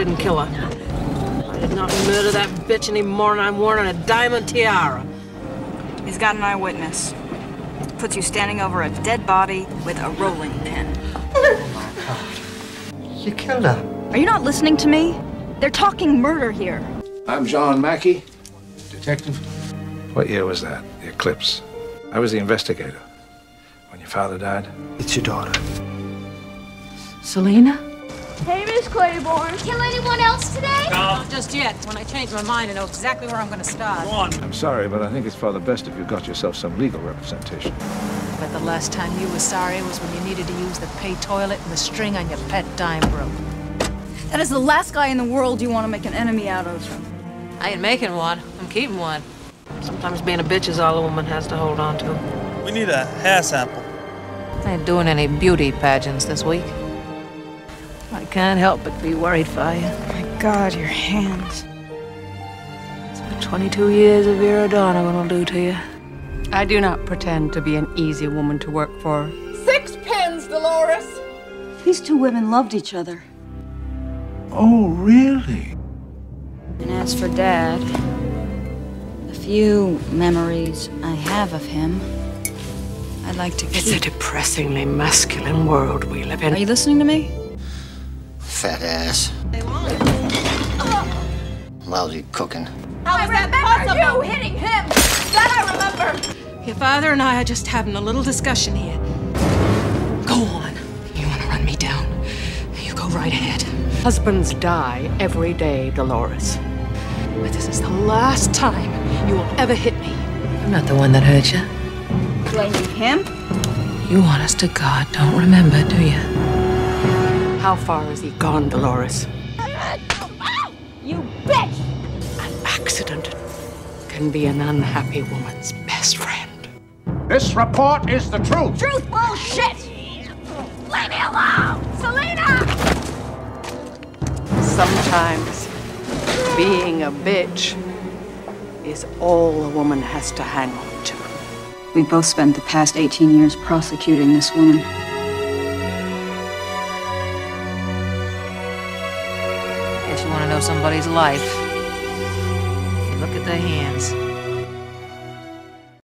didn't kill her. I did not murder that bitch any more than I'm wearing a diamond tiara. He's got an eyewitness. Puts you standing over a dead body with a rolling pin. You killed her. Are you not listening to me? They're talking murder here. I'm John Mackey, detective. What year was that, the eclipse? I was the investigator. When your father died? It's your daughter. Selena? Hey, Miss Claiborne. Kill anyone else today? Not just yet. When I change my mind, I know exactly where I'm going to start. Go on. I'm sorry, but I think it's for the best if you got yourself some legal representation. But the last time you were sorry was when you needed to use the pay toilet and the string on your pet dime broke. That is the last guy in the world you want to make an enemy out of. I ain't making one. I'm keeping one. Sometimes being a bitch is all a woman has to hold on to. We need a hair sample. I ain't doing any beauty pageants this week. I can't help but be worried for you. Oh my God, your hands. That's what 22 years of Iridana will do to you. I do not pretend to be an easy woman to work for. 6 pins, Dolores. These two women loved each other. Oh, really? And as for Dad, the few memories I have of him, I'd like to keep. It's a depressingly masculine world we live in. Are you listening to me? Fat ass. Lousy cooking. How is that possible? You hitting him. That I remember. Your father and I are just having a little discussion here. Go on. You want to run me down? You go right ahead. Husbands die every day, Dolores. But this is the last time you will ever hit me. I'm not the one that hurt you. Do I need him? You honest to God don't remember, do you? How far has he gone, Dolores? You bitch! An accident can be an unhappy woman's best friend. This report is the truth. Truth bullshit! Leave me alone! Selena! Sometimes being a bitch is all a woman has to hang on to. We both spent the past 18 years prosecuting this woman. Guess you want to know somebody's life. You look at their hands.